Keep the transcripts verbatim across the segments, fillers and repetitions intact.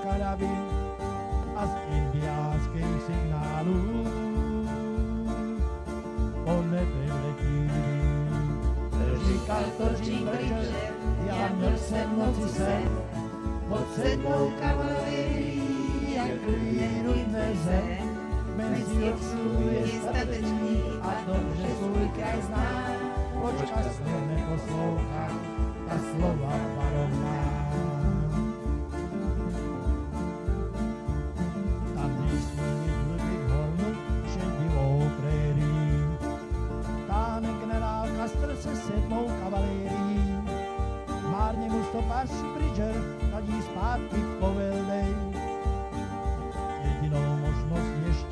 karabin a z indiánských signálů po nebe letí. Říkal to Jim Bridger, já měl jsem noci sen, pod sedmou kavalerií, jak je rudné zem. Mezi obsluhu je statečný a dobře svůj kraj zná, proč Castro neposlouchá ta slova varovná. Tam nejsmí hlubých hornů šedivou prérii, táhne generál Custer se sedmou kavalerií. Márně mu stopář Bridger radí zpátky povedej. Jedinou možnost ještě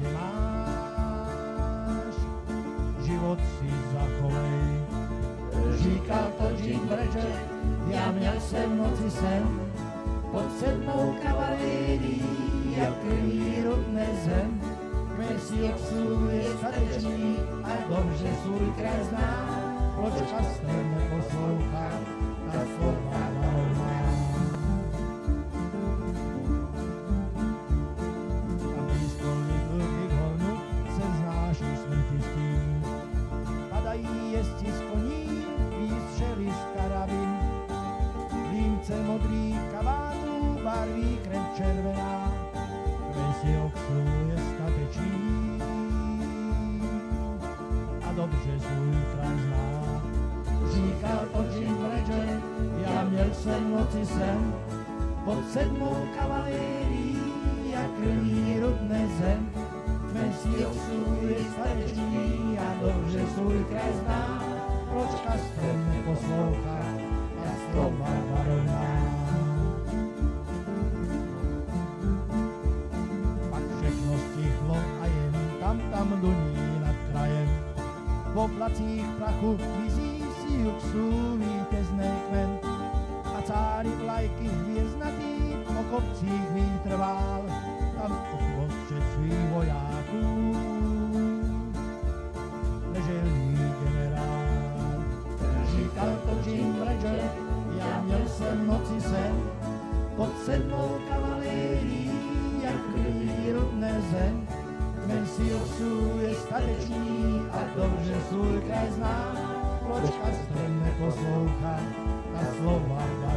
máš, život si zachovej. Říkal to Jim Bridger, já měl jsem v noci sen, pod sedmou kavalerií, jak krví rudné zem. Messi obsluhuje statečný a dobře svůj kraj zná, proč Castro neposlouchá ta slova varovná. Tam blízko lidových hornů se vznáší smrti stín. Padají jezdci z koní, výstřely z karabin. Límce modrých kabátů barví krev červená. Messi obsluhuje statečný a dobře svůj kraj zná. Říkal to Jim Bridger, já měl jsem v noci sen, pod sedmou kavalerií, jak krví rudné zem. Messi obsluhuje statečný a dobře svůj kraj zná, proč Castro neposlouchá a slova varovná. Pak všechno stichlo a jen tam tam duní nad krajem. V oblacích prachu vizí Siouxů vítězný kmen a cáry vlajky hvězdnatý po kopcích vítr vál, tam uprostřed svých vojáků leželý generál. Říkal to Jim Bridger, já měl jsem v noci sen, pod sedmou kavalerií, jak krví rudné zem. Messi obsluhuje statečný a dobře svůj kraj zná, proč Castro neposlouchá ta slova